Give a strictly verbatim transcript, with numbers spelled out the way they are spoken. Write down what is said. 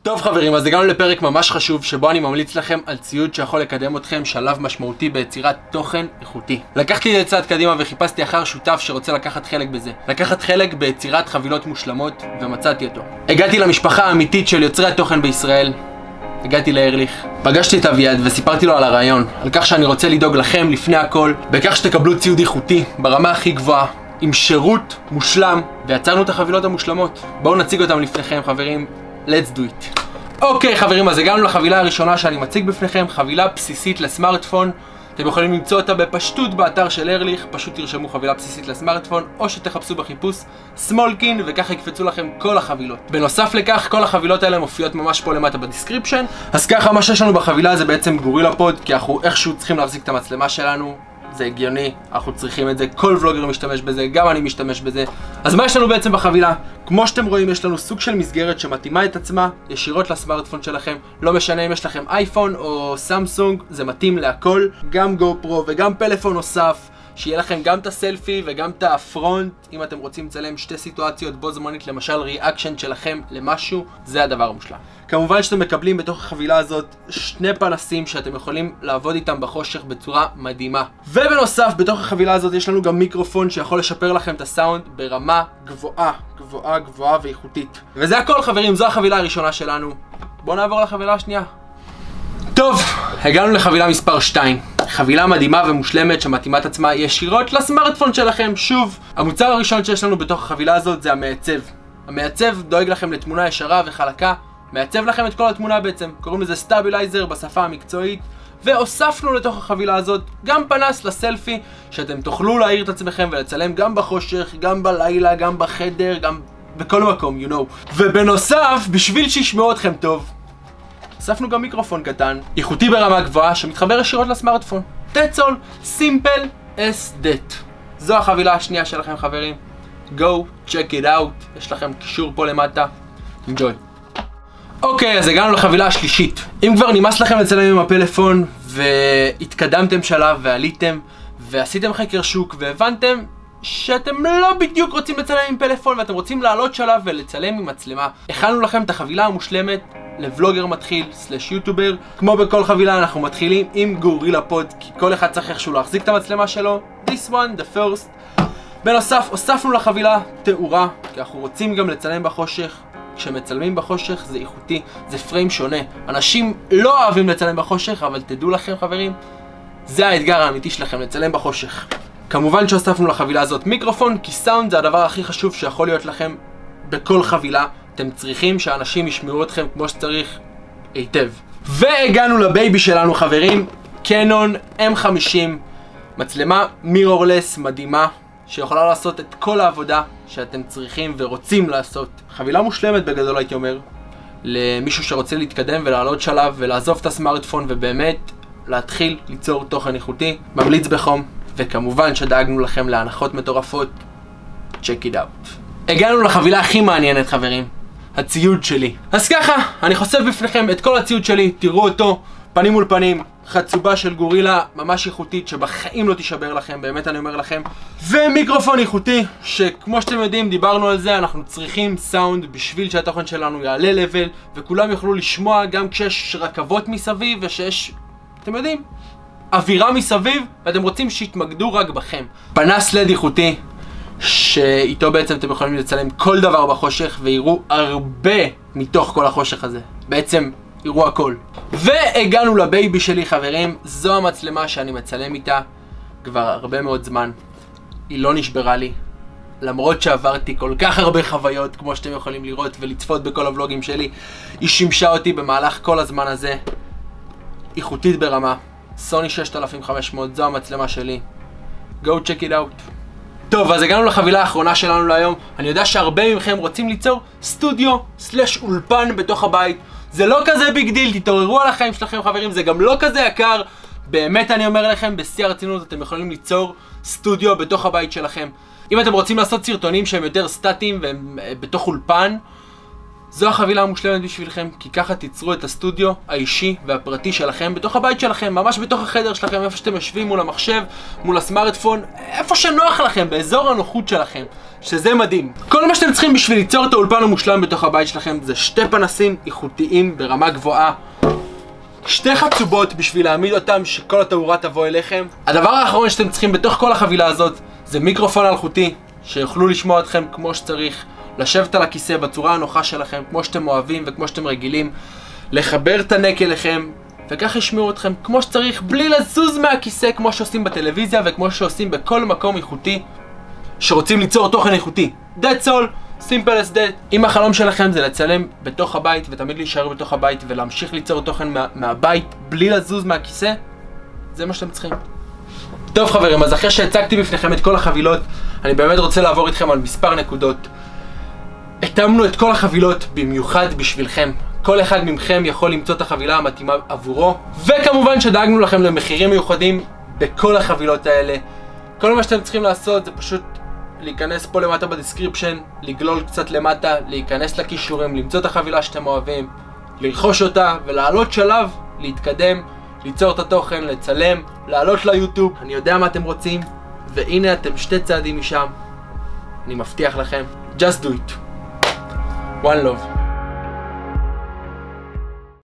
טוב חברים, אז הגענו לפרק ממש חשוב שבו אני ממליץ לכם על ציוד שיכול לקדם אתכם שלב משמעותי ביצירת תוכן איכותי. לקחתי את זה צעד קדימה וחיפשתי אחר שותף שרוצה לקחת חלק בזה. לקחת חלק ביצירת חבילות מושלמות ומצאתי אותו. הגעתי למשפחה האמיתית של יוצרי התוכן בישראל. הגעתי לארליך, פגשתי את אביעד וסיפרתי לו על הרעיון, על כך שאני רוצה לדאוג לכם לפני הכל, בכך שתקבלו ציוד איכותי ברמה הכי גבוהה, עם שירות מושלם, ויצרנו את החבילות המושלמות. בואו נציג אותם לפניכם חברים. Let's do it. אוקיי חברים, אז הגענו לחבילה הראשונה שאני מציג בפניכם, חבילה בסיסית לסמארטפון. אתם יכולים למצוא אותה בפשטות באתר של ארליך, פשוט תרשמו חבילה בסיסית לסמארטפון, או שתחפשו בחיפוש סמולקין, וככה יקפצו לכם כל החבילות. בנוסף לכך, כל החבילות האלה מופיעות ממש פה למטה בדיסקריפשן. אז ככה, מה שיש לנו בחבילה זה בעצם גורילה פוד, כי אנחנו איכשהו צריכים להחזיק את המצלמה שלנו. זה הגיוני, אנחנו צריכים את זה, כל ולוגר משתמש בזה, גם אני משתמש בזה. אז מה יש לנו בעצם בחבילה? כמו שאתם רואים, יש לנו סוג של מסגרת שמתאימה את עצמה ישירות לסמארטפון שלכם. לא משנה אם יש לכם אייפון או סמסונג, זה מתאים להכל. גם גו פרו וגם פלאפון נוסף, שיהיה לכם גם את הסלפי וגם את הפרונט. אם אתם רוצים לצלם שתי סיטואציות בו זמנית, למשל ריאקשן שלכם למשהו, זה הדבר המושלם. כמובן שאתם מקבלים בתוך החבילה הזאת שני פנסים שאתם יכולים לעבוד איתם בחושך בצורה מדהימה. ובנוסף, בתוך החבילה הזאת יש לנו גם מיקרופון שיכול לשפר לכם את הסאונד ברמה גבוהה, גבוהה, גבוהה ואיכותית. וזה הכל חברים, זו החבילה הראשונה שלנו. בואו נעבור לחבילה השנייה. טוב, הגענו לחבילה מספר שתיים. חבילה מדהימה ומושלמת שמתאימה את עצמה ישירות לסמארטפון שלכם. שוב, המוצר הראשון שיש לנו בתוך החבילה הזאת זה המעצב. המעצב דואג לכם לתמונה ישרה וחלקה, מעצב לכם את כל התמונה בעצם, קוראים לזה סטאבילייזר בשפה המקצועית. והוספנו לתוך החבילה הזאת גם פנס לסלפי, שאתם תוכלו להאיר את עצמכם ולצלם גם בחושך, גם בלילה, גם בחדר, גם בכל מקום, you know. ובנוסף, בשביל שישמעו אתכם טוב, הוספנו גם מיקרופון קטן, איכותי ברמה גבוהה, שמתחבר ישירות לסמארטפון. That's all, simple as that. זו החבילה השנייה שלכם חברים. Go, check it out. יש לכם קישור פה למטה. Enjoy. אוקיי, אז הגענו לחבילה השלישית. אם כבר נמאס לכם לצלם עם הפלאפון, והתקדמתם שלב ועליתם, ועשיתם חקר שוק, והבנתם שאתם לא בדיוק רוצים לצלם עם פלאפון, ואתם רוצים לעלות שלב ולצלם עם מצלמה, הכנו לכם את החבילה המושלמת לבלוגר מתחיל סלש יוטובר. כמו בכל חבילה אנחנו מתחילים עם גורילה פוד, כי כל אחד צריך איכשהו להחזיק את המצלמה שלו. This one, the first. בנוסף, הוספנו לחבילה תאורה, כי אנחנו רוצים גם לצלם בחושך. כשמצלמים בחושך זה איכותי, זה פריים שונה. אנשים לא אוהבים לצלם בחושך, אבל תדעו לכם חברים, זה האתגר האמיתי שלכם, לצלם בחושך. כמובן שהוספנו לחבילה הזאת מיקרופון, כי סאונד זה הדבר הכי חשוב שיכול להיות לכם בכל חבילה. אתם צריכים שאנשים ישמעו אתכם כמו שצריך היטב. והגענו לבייבי שלנו חברים, קנון אם חמישים, מצלמה מירורלס מדהימה, שיכולה לעשות את כל העבודה שאתם צריכים ורוצים לעשות. חבילה מושלמת בגדול הייתי אומר, למישהו שרוצה להתקדם ולעלות שלב ולעזוב את הסמארטפון ובאמת להתחיל ליצור תוכן איכותי. ממליץ בחום, וכמובן שדאגנו לכם להנחות מטורפות. check it out. הגענו לחבילה הכי מעניינת חברים, הציוד שלי. אז ככה, אני חושף בפניכם את כל הציוד שלי, תראו אותו פנים מול פנים. חצובה של גורילה ממש איכותית שבחיים לא תישבר לכם, באמת אני אומר לכם. ומיקרופון איכותי, שכמו שאתם יודעים, דיברנו על זה, אנחנו צריכים סאונד בשביל שהתוכן שלנו יעלה לבל, וכולם יוכלו לשמוע גם כשיש רכבות מסביב ושיש, אתם יודעים, אווירה מסביב, ואתם רוצים שיתמקדו רק בכם. פנס לד איכותי, שאיתו בעצם אתם יכולים לצלם כל דבר בחושך ויראו הרבה מתוך כל החושך הזה. בעצם יראו הכל. והגענו לבייבי שלי חברים, זו המצלמה שאני מצלם איתה כבר הרבה מאוד זמן. היא לא נשברה לי, למרות שעברתי כל כך הרבה חוויות כמו שאתם יכולים לראות ולצפות בכל הוולוגים שלי. היא שימשה אותי במהלך כל הזמן הזה. איכותית ברמה, סוני ששת אלפים וחמש מאות, זו המצלמה שלי. Go check it out. טוב, אז הגענו לחבילה האחרונה שלנו להיום. אני יודע שהרבה מכם רוצים ליצור סטודיו סלש אולפן בתוך הבית. זה לא כזה ביג דיל, תתעוררו על החיים שלכם חברים, זה גם לא כזה יקר. באמת אני אומר לכם, בשיא הרצינות אתם יכולים ליצור סטודיו בתוך הבית שלכם. אם אתם רוצים לעשות סרטונים שהם יותר סטטיים והם בתוך אולפן, זו החבילה המושלמת בשבילכם, כי ככה תיצרו את הסטודיו האישי והפרטי שלכם בתוך הבית שלכם, ממש בתוך החדר שלכם, איפה שאתם יושבים מול המחשב, מול הסמארטפון, איפה שנוח לכם, באזור הנוחות שלכם, שזה מדהים. כל מה שאתם צריכים בשביל ליצור את האולפן המושלם בתוך הבית שלכם זה שתי פנסים איכותיים ברמה גבוהה, שתי חצובות בשביל להעמיד אותם שכל התאורה תבוא אליכם. הדבר האחרון שאתם צריכים בתוך כל החבילה הזאת זה מיקרופון אלחוטי שיוכלו לשמוע אתכם כמו שצריך, לשבת על הכיסא בצורה הנוחה שלכם כמו שאתם אוהבים וכמו שאתם רגילים, לחבר את הנק אליכם וכך ישמעו אתכם כמו שצריך בלי לזוז מהכיסא, כמו שעושים בטלוויזיה וכמו שעושים בכל מקום איכותי שרוצים ליצור תוכן איכותי. That's all, simple as that. אם החלום שלכם זה לצלם בתוך הבית ותמיד להישאר בתוך הבית ולהמשיך ליצור תוכן מה, מהבית בלי לזוז מהכיסא, זה מה שאתם צריכים. טוב חברים, אז אחרי שהצגתי בפניכם את כל החבילות, אני באמת רוצה לעבור איתכם על מספר נקודות. התאמנו את כל החבילות במיוחד בשבילכם. כל אחד מכם יכול למצוא את החבילה המתאימה עבורו, וכמובן שדאגנו לכם למחירים מיוחדים בכל החבילות האלה. כל מה שאתם צריכים לעשות זה פשוט להיכנס פה למטה בדסקריפשן, לגלול קצת למטה, להיכנס לקישורים, למצוא את החבילה שאתם אוהבים, לרכוש אותה ולעלות שלב, להתקדם, ליצור את התוכן, לצלם, לעלות ליוטיוב. אני יודע מה אתם רוצים, והנה אתם שתי צעדים משם. אני מבטיח לכם, just do it. One love.